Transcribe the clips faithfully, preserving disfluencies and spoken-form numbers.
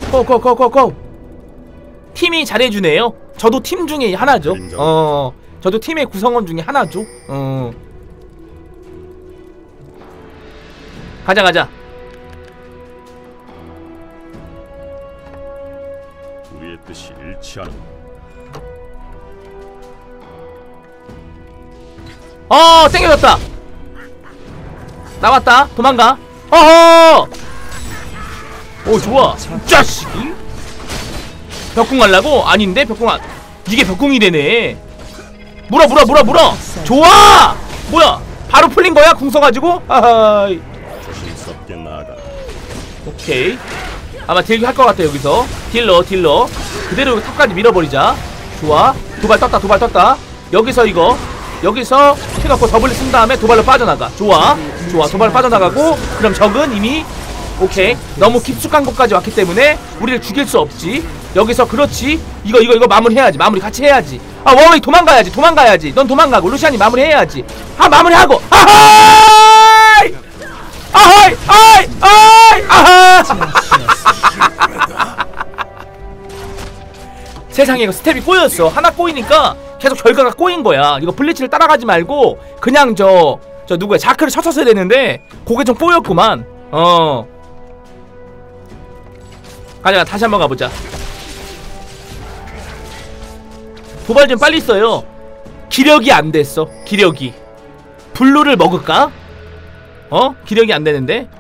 고고고고고. 팀이 잘해주네요. 저도 팀 중에 하나죠. 어 저도 팀의 구성원 중에 하나죠. 어 가자 가자. 우리의 뜻이 일치하는. 어 땡겨졌다. 나왔다. 도망가. 어허. 오 좋아. 짜식. 벽궁 하려고? 아닌데 벽궁 안. 이게 벽궁이 되네. 물어 물어 물어 물어. 좋아. 뭐야 바로 풀린 거야 궁 써가지고? 하하이. 조심스럽게 나아가. 오케이. 아마 딜 할 것 같아. 여기서 딜러 딜러 그대로 탑까지 밀어버리자. 좋아. 도발 떴다 도발 떴다. 여기서 이거 여기서 해갖고 더블 쓴 다음에 도발로 빠져나가. 좋아 좋아. 도발 빠져나가고 그럼 적은 이미 오케이. 너무 깊숙한 곳까지 왔기 때문에 우리를 죽일 수 없지. 여기서 그렇지. 이거 이거 이거 마무리해야지. 마무리 같이 해야지. 아 워웨이 도망가야지. 도망가야지. 넌 도망가고 루시안이 마무리해야지. 아 마무리하고. 아하이 아하이 아하이 아하이 아하. 세상에 이거 스텝이 꼬였어. 하나 꼬이니까 계속 결과가 꼬인 거야. 이거 블리츠를 따라가지 말고 그냥 저 저 누구야 자크를 쳤었어야 되는데 그게 좀 꼬였구만. 어 가자. 다시 한번 가보자. 도발 좀 빨리 써요. 기력이 안 됐어. 기력이 블루를 먹을까? 어? 기력이 안 되는데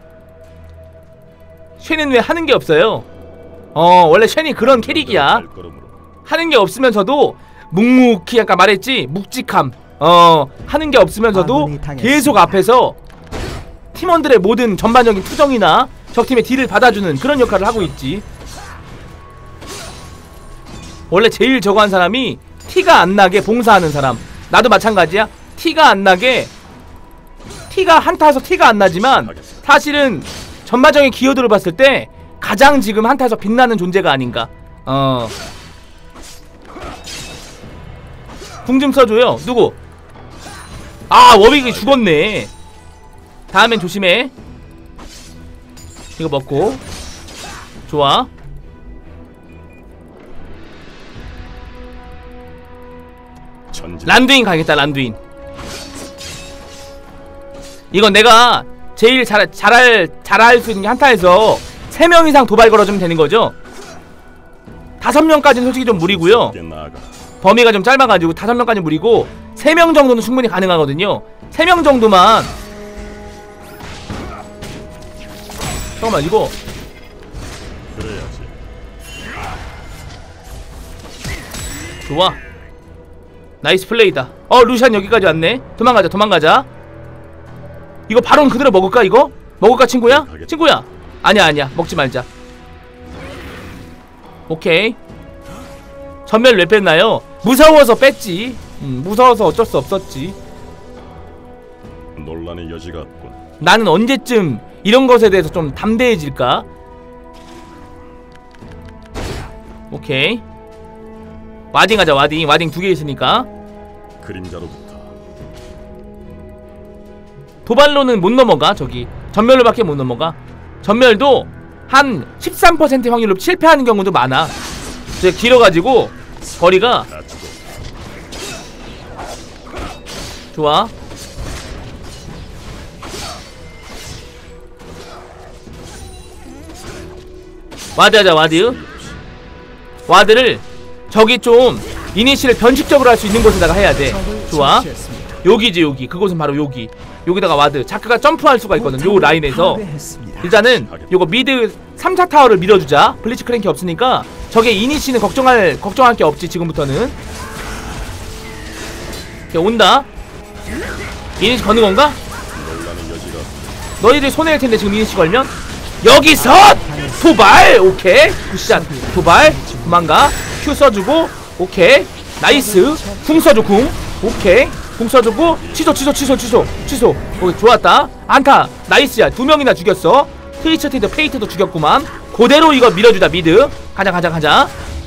쉔은 왜 하는 게 없어요? 어 원래 쉔이 그런 캐릭이야. 하는 게 없으면서도 묵묵히 아까 말했지. 묵직함. 어 하는 게 없으면서도 계속 앞에서 팀원들의 모든 전반적인 투정이나 적팀의 딜을 받아주는 그런 역할을 하고 있지. 원래 제일 저거 한 사람이 티가 안 나게 봉사하는 사람. 나도 마찬가지야. 티가 안 나게 티가 한타에서 티가 안 나지만 사실은 전반적인 기여도를 봤을 때 가장 지금 한타에서 빛나는 존재가 아닌가. 어 궁 좀 써줘요. 누구? 아 워빅이 죽었네. 다음엔 조심해. 이거 먹고. 좋아. 란두인 가겠다. 란두인. 이건 내가 제일 잘, 잘할, 잘할 수 있는 게 한타에서 세 명 이상 도발 걸어주면 되는 거죠. 다섯 명까지는 솔직히 좀 무리고요. 범위가 좀 짧아가지고 다섯 명까지 무리고 세 명 정도는 충분히 가능하거든요. 세 명 정도만. 잠깐만 이거 좋아. 나이스 플레이다. 어 루시안 여기까지 왔네. 도망가자 도망가자. 이거 바론 그대로 먹을까 이거? 먹을까 친구야? 친구야 아니야 아니야 먹지 말자. 오케이. 전멸 왜 뺐나요? 무서워서 뺐지. 음, 무서워서 어쩔 수 없었지. 논란의 여지가 없군. 나는 언제쯤 이런 것에 대해서 좀 담대해질까? 오케이. 와딩 하자. 와딩 와딩 두 개 있으니까. 그림자로부터 도발로는 못 넘어가. 저기 전멸로밖에 못 넘어가. 전멸도 한 십삼 퍼센트 확률로 실패하는 경우도 많아. 되게 길어가지고 거리가. 좋아. 와드 하자. 와드 와드를 저기 좀 이니시를 변칙적으로 할 수 있는 곳에다가 해야 돼. 좋아. 여기지 여기. 그곳은 바로 여기. 여기다가 와드. 자크가 점프할 수가 있거든. 요 라인에서. 일단은 요거 미드 삼 차 타워를 밀어주자. 블리츠 크랭키 없으니까 저게 이니시는 걱정할 걱정할 게 없지 지금부터는. 온다. 이니시 거는 건가? 너희들 손해일 텐데 지금 이니시 걸면. 여기서 도발. 오케이. 굿샷. 도발. 도망가. 큐 써주고. 오케이. 나이스. 궁 써줘. 궁. 오케이. 궁 써주고. 취소 취소 취소 취소 취소. 오케이. 좋았다. 안타. 나이스야. 두 명이나 죽였어. 트위처티드 페이트도 죽였구만. 그대로 이거 밀어주자. 미드. 가자 가자 가자.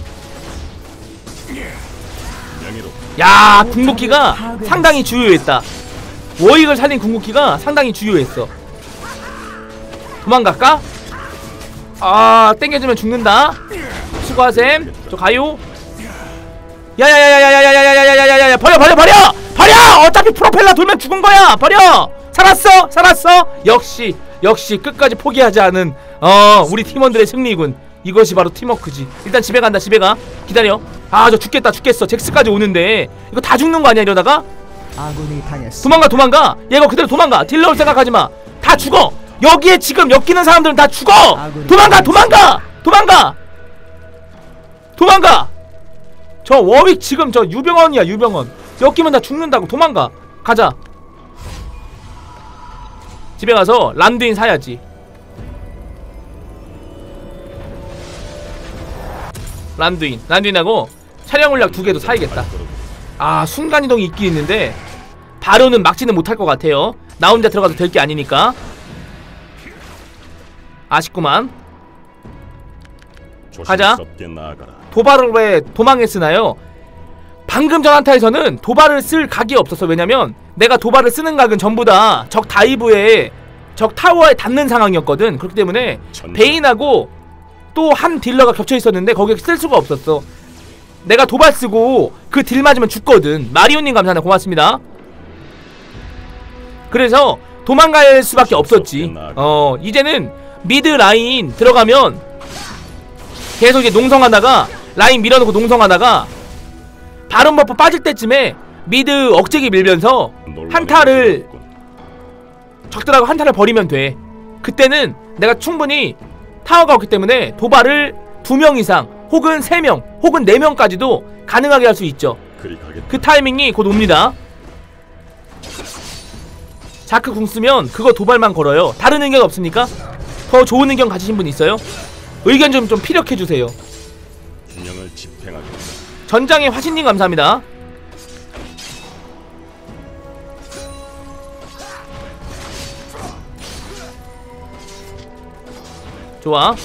야 궁극기가 상당히 주요했다. 워익을 살린 궁극기가 상당히 주요했어. 도망갈까? 아 땡겨주면 죽는다. 수고하셈. 저 가요. 야야야야야야야야야야야야야 버려 버려 버려 버려. 어차피 프로펠러 돌면 죽은 거야. 버려. 살았어 살았어. 역시 역시 끝까지 포기하지 않은 어 우리 팀원들의 승리군. 이것이 바로 팀워크지. 일단 집에 간다. 집에 가. 기다려. 아 저 죽겠다 죽겠어. 잭스까지 오는데 이거 다 죽는 거 아니야 이러다가. 아군이 당했습니다. 도망가 도망가. 얘가 그대로 도망가. 딜러 올 생각하지마. 다 죽어. 여기에 지금 엮이는 사람들은 다 죽어. 도망가 도망가 도망가 도망가. 저 워윅 지금 저 유병원이야 유병원. 엮이면 다 죽는다고. 도망가. 가자. 집에 가서 란두인 사야지. 란두인 란두인하고 차량물약 두 개도 사야겠다. 아 순간이동이 있긴 있는데 바로는 막지는 못할 것 같아요. 나 혼자 들어가도 될 게 아니니까. 아쉽구만. 가자. 도발을 왜 도망에 쓰나요? 방금 전 한타에서는 도발을 쓸 각이 없었어. 왜냐면 내가 도발을 쓰는 각은 전부 다 적 다이브에 적 타워에 닿는 상황이었거든. 그렇기 때문에 베인하고 또 한 딜러가 겹쳐 있었는데 거기에 쓸 수가 없었어. 내가 도발 쓰고 그 딜 맞으면 죽거든. 마리오님 감사합니다. 고맙습니다. 그래서 도망갈 수밖에 없었지. 어 이제는 미드 라인 들어가면 계속 이제 농성하다가 라인 밀어놓고 농성하다가 바론 버프 빠질 때쯤에 미드 억제기 밀면서 한타를 적들하고 한타를 벌이면 돼. 그때는 내가 충분히 타워가 없기 때문에 도발을 두 명 이상 혹은 세 명 혹은 네 명까지도 가능하게 할 수 있죠. 그 타이밍이 곧 옵니다. 자크 궁 쓰면 그거 도발만 걸어요. 다른 의견 없습니까? 더 좋은 의견 가지신 분 있어요? 의견 좀 좀 피력해주세요. 전장의 화신님 감사합니다. 좋아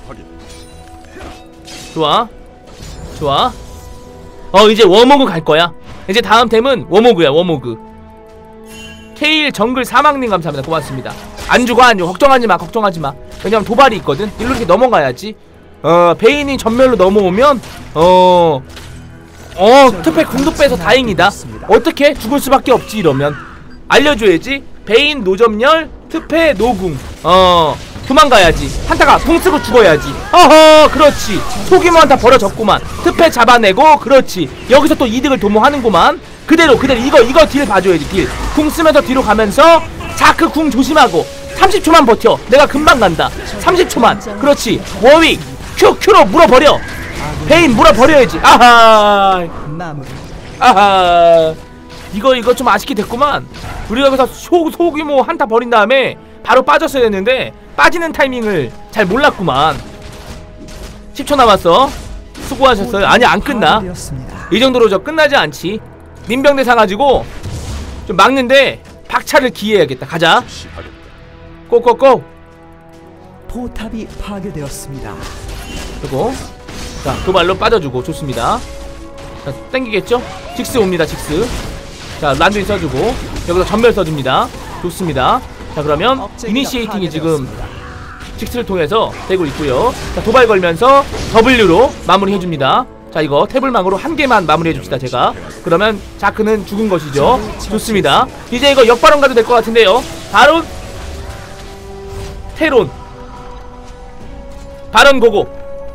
좋아 좋아. 어 이제 워모그 갈거야. 이제 다음 템은 워모그야. 워모그. 케일 정글 사망님 감사합니다. 고맙습니다. 안죽어 안죽어. 걱정하지마 걱정하지마. 왜냐면 도발이 있거든. 일로 이렇게 넘어가야지. 어 베인이 전멸로 넘어오면 어 어 특패 궁도 빼서 다행이다. 어떻게? 죽을 수밖에 없지. 이러면 알려줘야지. 베인 노점열 특패 노궁. 어 도망가야지. 한타가 궁 쓰고 죽어야지. 어허 그렇지. 소규모 한타 벌어졌구만. 특패 잡아내고 그렇지. 여기서 또 이득을 도모하는구만. 그대로 그대로 이거 이거 딜 봐줘야지. 딜 궁 쓰면서 뒤로 가면서 자크 궁 조심하고 삼십 초만 버텨. 내가 금방 간다. 삼십 초만. 그렇지. 워윅 큐 큐로 물어버려. 베인 물어버려야지. 아하 아하. 이거 이거 좀 아쉽게 됐구만. 우리가 여기서 소, 소규모 한타 벌인 다음에 바로 빠졌어야 했는데 빠지는 타이밍을 잘 몰랐구만. 십 초 남았어. 수고하셨어요. 아니 안 끝나. 이 정도로 저 끝나지 않지. 민병대 사가지고 좀 막는데 박차를 기해야겠다. 가자. 고고고. 포탑이 파괴되었습니다. 그리고 자 도발로 빠져주고 좋습니다. 자 땡기겠죠? 직스 옵니다. 직스. 자 란두인 써주고 여기서 전멸 써줍니다. 좋습니다. 자 그러면 이니시에이팅이 지금 직스를 통해서 되고 있고요. 자 도발 걸면서 더블유로 마무리해줍니다. 자 이거 태블망으로 한 개만 마무리해줍시다. 제가 그러면 자크는 죽은 것이죠. 좋습니다. 이제 이거 역바론 가도 될 것 같은데요. 바론 테론 바론 고고.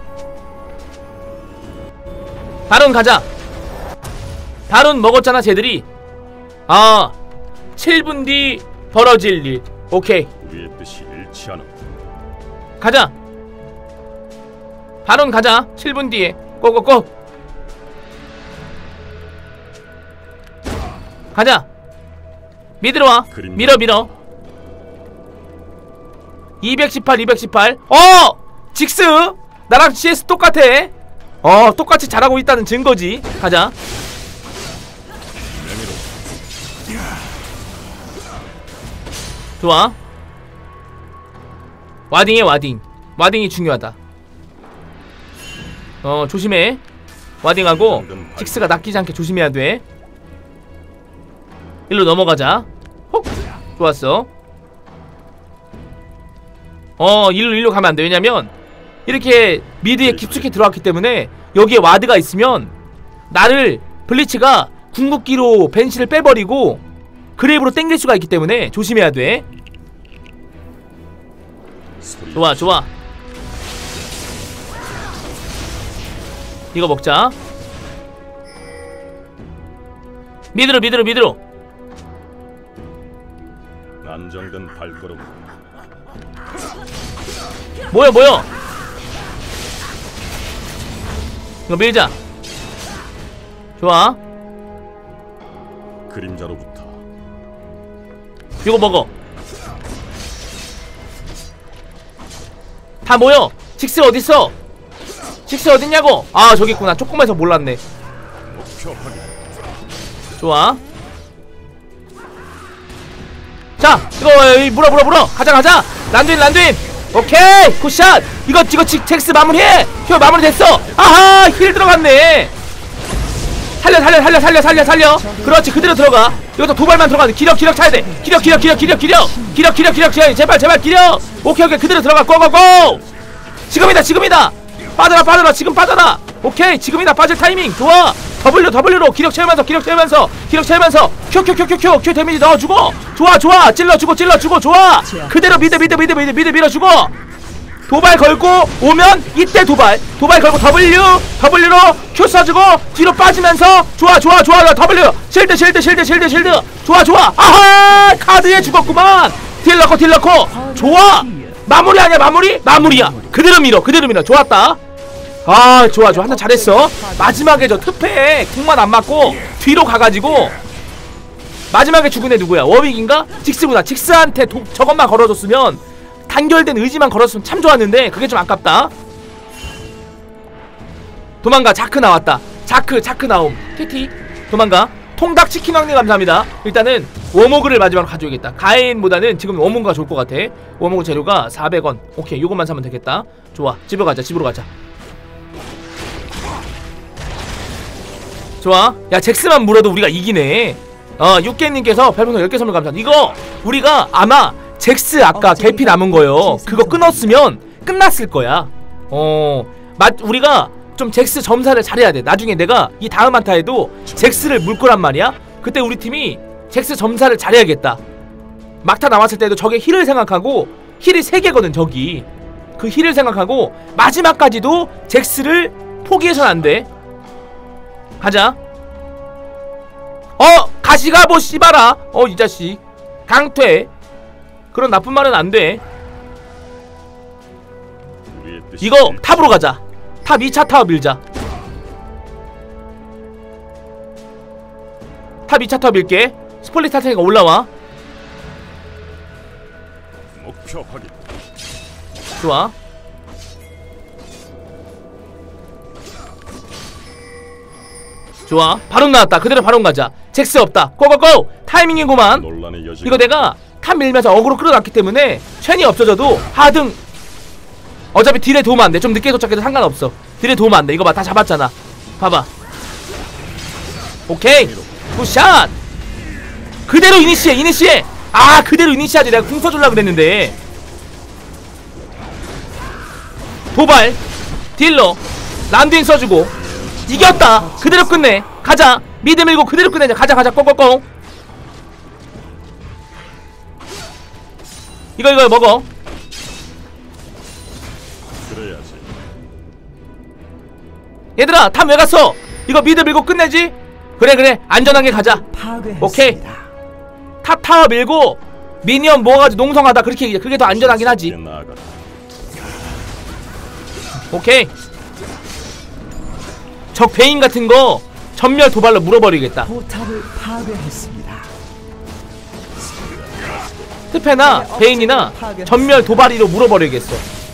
바론 가자. 바론 먹었잖아 쟤들이. 아 칠 분 뒤 벌어질 일. 오케이 가자. 바론 가자. 칠 분 뒤에 고고고. 가자. 미드로 와. 밀어 밀어. 이백십팔 이백십팔. 어! 직스! 나랑 씨에스 똑같아. 어 똑같이 잘하고 있다는 증거지. 가자. 좋아. 와딩해 와딩. 와딩이 중요하다. 어 조심해. 와딩하고 직스가 낚이지 않게 조심해야 돼. 일로 넘어가자. 헉! 좋았어. 어 일로 일로 가면 안 돼. 왜냐면 이렇게 미드에 깊숙이 들어왔기 때문에 여기에 와드가 있으면 나를 블리츠가 궁극기로 벤시를 빼버리고 그랩으로 땡길 수가 있기 때문에 조심해야 돼. 좋아 좋아. 이거 먹자. 미드로 미드로 미드로. 안정된 발걸음. 뭐야 뭐야. 이거 밀자. 좋아. 그림자로부터 이거 먹어. 다 모여. 직스 어딨어? 직스 어딨냐고. 아 저기 있구나. 조금해서 몰랐네. 목표 확인. 좋아. 자 이거 물어 물어 물어. 가자 가자. 란두인 란두인. 오케이 굿샷. 이거 이거 잭스 마무리해. 혀 마무리 됐어. 아하 힐 들어갔네. 살려 살려 살려 살려 살려 살려. 그렇지 그대로 들어가. 이것도 두 발만 들어가. 기력 기력 차야 돼. 기력 기력 기력 기력 기력 기력 기력 기력 기력 제발 제발 기력. 오케이 오케이 그대로 들어가. 고고고. 지금이다 지금이다. 빠져라 빠져라 지금 빠져라. 오케이 지금이다. 빠질 타이밍 좋아. W W로 기력 채우면서 기력 채우면서 기력 채우면서 큐 큐 큐 큐 큐 큐 데미지 넣어주고. 좋아 좋아 찔러주고 찔러주고. 좋아 그대로 미드 미드 미드 미드 미드 밀어주고. 도발 걸고 오면 이때 도발 도발 걸고 W W로 Q 쏴주고 뒤로 빠지면서. 좋아 좋아 좋아 W 실드 실드 실드 실드 실드. 좋아 좋아. 아하 카드에 죽었구만. 딜 넣고 딜 넣고. 좋아 마무리 아니야 마무리? 마무리야. 그대로 밀어 그대로 밀어. 좋았다. 아 좋아 좋아. 한타 잘했어. 마지막에 저 특패 궁만 안 맞고 뒤로 가가지고 마지막에 죽은 애 누구야? 워윅인가? 직스구나. 직스한테 도, 저것만 걸어줬으면 단결된 의지만 걸었으면 참 좋았는데 그게 좀 아깝다. 도망가. 자크 나왔다. 자크 자크 나옴. 티티 도망가. 통닭 치킨 왕님 감사합니다. 일단은 워모그를 마지막으로 가져야겠다. 가인보다는 지금 워모그가 좋을 것 같아. 워모그 재료가 사백 원. 오케이 요것만 사면 되겠다. 좋아 집으로 가자 집으로 가자. 좋아. 야 잭스만 물어도 우리가 이기네. 어 육개님께서 별풍선 열 개 선물 감사합니다. 이거 우리가 아마 잭스 아까 개피 남은 거요. 그거 끊었으면 끝났을 거야. 어 맞 우리가 좀 잭스 점사를 잘해야 돼. 나중에 내가 이 다음 한타에도 잭스를 물 거란 말이야. 그때 우리 팀이 잭스 점사를 잘해야겠다. 막타 나왔을 때도 저게 힐을 생각하고 힐이 세 개거든 저기. 그 힐을 생각하고 마지막까지도 잭스를 포기해서는 안 돼. 가자. 어 가시가보 씨바라. 어 이 자식 강퇴. 그런 나쁜 말은 안 돼. 이거 탑으로 가자. 탑 이 차 타워 밀자. 탑 이 차 타워 밀게. 스폴릿 탈 테니까 올라와. 목표 확인. 좋아. 좋아 바로 나왔다. 그대로 바로 가자. 잭스 없다. 고고고. 타이밍이구만. 이거 내가 탑 밀면서 어그로 끌어놨기 때문에 쉔이 없어져도 하등 어차피 딜에 도움 안돼. 좀 늦게 도착해도 상관없어. 딜에 도움 안돼. 이거 봐 다 잡았잖아. 봐봐. 오케이 굿샷. 그대로 이니시해 이니시해. 아 그대로 이니시하지. 내가 궁 써주려고 그랬는데. 도발 딜러 란두인 써주고 이겼다. 그대로 끝내. 가자. 미드 밀고 그대로 끝내자. 가자 가자 꽁꽁꽁. 이거 이거 먹어. 그래야지. 얘들아 탑 왜 갔어? 이거 미드 밀고 끝내지? 그래 그래 안전하게 가자. 오케이 탑 타워 밀고 미니언 모아가지고 농성하다. 그렇게 그게 더 안전하긴 하지. 오케이 적 베인 같은 거 전멸 도발로 물어버리겠다. 포탑을 파괴했습니다. 스페나 베인이나 전멸 도발이로 물어버리겠어.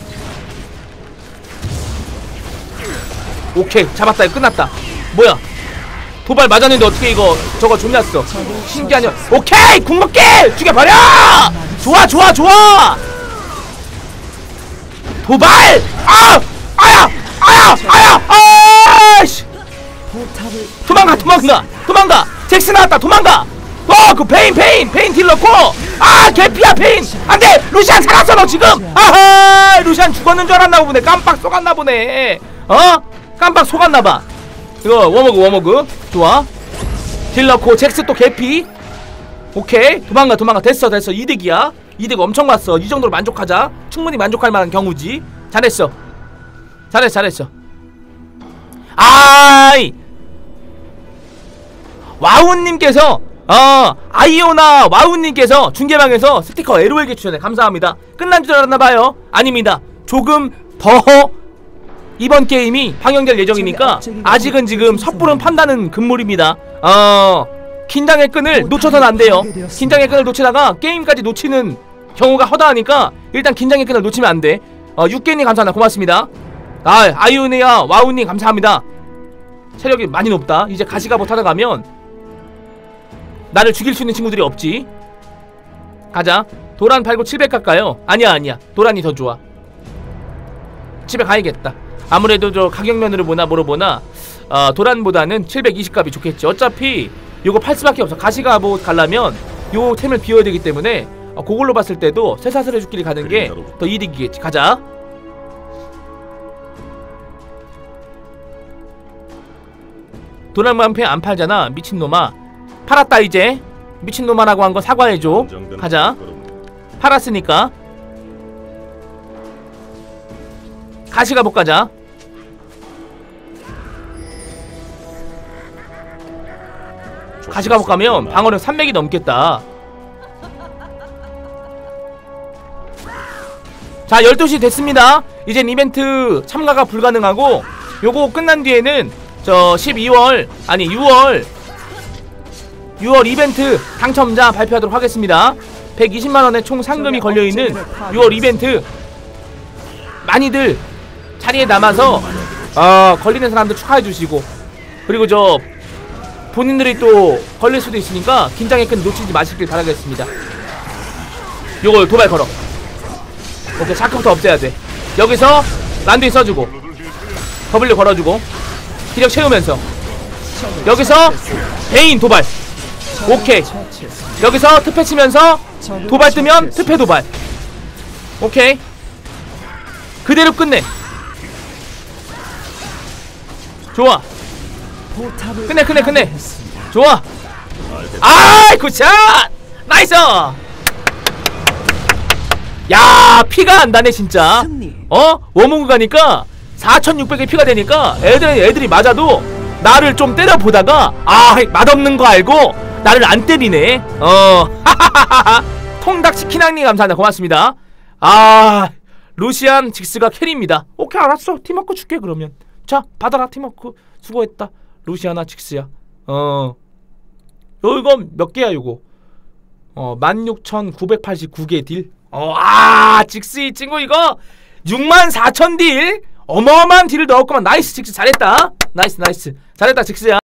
오케이 잡았다. 이거 끝났다. 뭐야 도발 맞았는데 어떻게 이거 저거 존났어. 신기하냐. 오케이 궁먹게 죽여버려. 좋아 좋아 좋아. 도발. 아 아야 아야 아야 아이씨. 도망가 도망가 도망가. 잭스 나왔다. 도망가. 어 그 베인 베인 베인 딜 넣고. 아 개피야 베인. 안돼 루시안 살았어 너 지금. 아하, 루시안 죽었는 줄 알았나 보네. 깜빡 속았나 보네. 어? 깜빡 속았나봐. 이거 워머그 워머그 좋아. 딜 넣고 잭스 또 개피. 오케이, 도망가 도망가. 됐어 됐어. 이득이야. 이득 엄청 왔어. 이 정도로 만족하자. 충분히 만족할 만한 경우지. 잘했어 잘했어 잘했어. 아이, 와우님께서 어 아이오나 와우님께서 중계방에서 스티커 엘오엘게 추천해 감사합니다. 끝난 줄 알았나봐요. 아닙니다. 조금 더 이번 게임이 방영될 예정이니까 아직은 지금 섣부른 판단은 금물입니다. 어 긴장의 끈을 놓쳐서는 안 돼요. 긴장의 끈을 놓치다가 게임까지 놓치는 경우가 허다하니까 일단 긴장의 끈을 놓치면 안 돼. 어 육개님 감사합니다. 고맙습니다. 아 아이오니아 와우님 감사합니다. 체력이 많이 높다. 이제 가시가보 타다 가면 나를 죽일 수 있는 친구들이 없지. 가자. 도란 팔고 칠백 갈까요? 아니야 아니야, 도란이 더 좋아. 집에 가야겠다. 아무래도 저 가격면으로 보나 뭐로 보나 어, 도란보다는 칠백이십 값이 좋겠지. 어차피 요거 팔 수밖에 없어. 가시가보 가려면 요 템을 비워야 되기 때문에 어, 그걸로 봤을 때도 쇠사슬의 죽길이 가는 게 더 이득이겠지. 가자. 도란만패 안 팔잖아 미친놈아. 팔았다 이제. 미친놈아라고 한 거 사과해줘. 가자. 팔았으니까 가시가복 가자. 가시가복 가면 방어력 삼백이 넘겠다. 자, 열두 시 됐습니다. 이젠 이벤트 참가가 불가능하고 요거 끝난 뒤에는 저 십이월 아니 유월 유월 이벤트 당첨자 발표하도록 하겠습니다. 백이십만 원의 총 상금이 걸려있는 유월 이벤트 많이들 자리에 남아서 어, 걸리는 사람들 축하해주시고, 그리고 저 본인들이 또 걸릴 수도 있으니까 긴장의 끈 놓치지 마시길 바라겠습니다. 요걸 도발 걸어. 오케이, 자크부터 없애야 돼. 여기서 란두이 써주고 W 걸어주고 기력 채우면서 여기서 베인 도발. 오케이, 여기서 특패 치면서 도발 뜨면 특패 도발. 오케이, 그대로 끝내. 좋아, 끝내 끝내 끝내. 좋아. 아이 굿샷. 나이스. 야, 피가 안 나네 진짜. 어? 워무그 가니까 사천육백의 피가 되니까 애들, 애들이 맞아도 나를 좀 때려보다가 아 맛없는 거 알고 나를 안 때리네. 어 하하하하. 통닭치킨왕님 감사합니다. 고맙습니다. 아, 루시안 직스가 캐리입니다. 오케이, 알았어. 팀워크 줄게 그러면. 자, 받아라. 팀워크 수고했다. 루시아나 직스야. 어 이거 몇 개야 요거? 어 만 육천구백팔십구 개 딜. 어, 아, 직스 이 친구 이거 육만 사천 딜 어마어마한 딜을 넣었구만. 나이스 직스, 잘했다. 나이스 나이스 잘했다 직스야.